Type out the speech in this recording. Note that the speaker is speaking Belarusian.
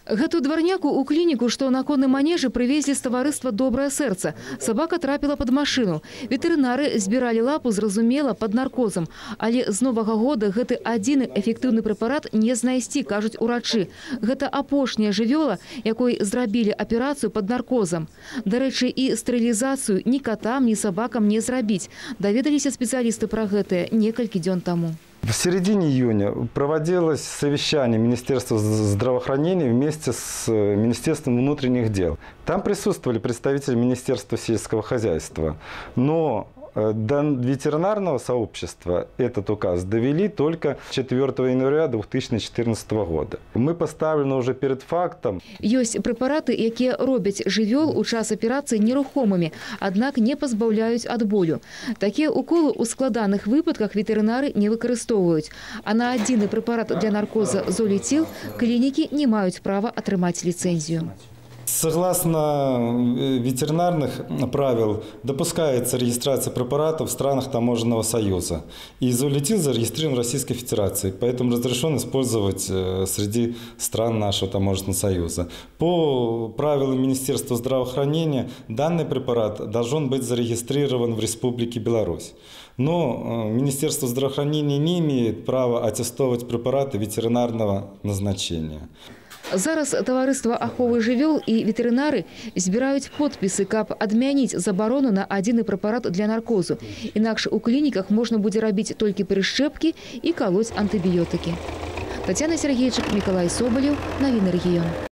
Гэту дворняку у клинику, что на конном манеже, привезли с товариства «Доброе сердце». Собака трапила под машину. Ветеринары збирали лапу, зразумела, под наркозом. Але з нового года гэты адзіны эффективный препарат не знайсці, кажуць урачы. Гэта апошняя жывёла, якой зрабілі аперацию под наркозом. Дарэчы, і стерилизацию ни котам, ни собакам не зрабіць. Даведаліся специалисты про гэтае некалькі дзён таму. В середине июня проводилось совещание Министерства здравоохранения вместе с Министерством внутренних дел. Там присутствовали представители Министерства сельского хозяйства. Но до ветеринарного сообщества этот указ довели только 4 января 2014 года. Мы поставлены уже перед фактом. Ёсць препараты, якія робяць жывёл у час аперацыі нерухомымі, аднак не пазбаўляюць ад болю. Такія уколы ў складаных выпадках ветеринары не выкарыстоўваюць. А на адзіны препарат для наркоза золетил клінікі не маюць права атрымаць ліцэнзію. Согласно ветеринарных правил, допускается регистрация препаратов в странах Таможенного союза. И золетил зарегистрирован в Российской Федерации, поэтому разрешен использовать среди стран нашего Таможенного союза. По правилам Министерства здравоохранения данный препарат должен быть зарегистрирован в Республике Беларусь. Но Министерство здравоохранения не имеет права аттестовать препараты ветеринарного назначения. Зараз таварыства аховы жывёл і ветэрынары збіраюць подпісы, каб адмяніць забарону на адзіны препарат для наркозу. Інакш у клініках можна будзе рабіць толькі прышчэпкі і калоць антыбіётыкі. Тацяна Сергейчык, Миколай Соболев, Навіны рэгіён.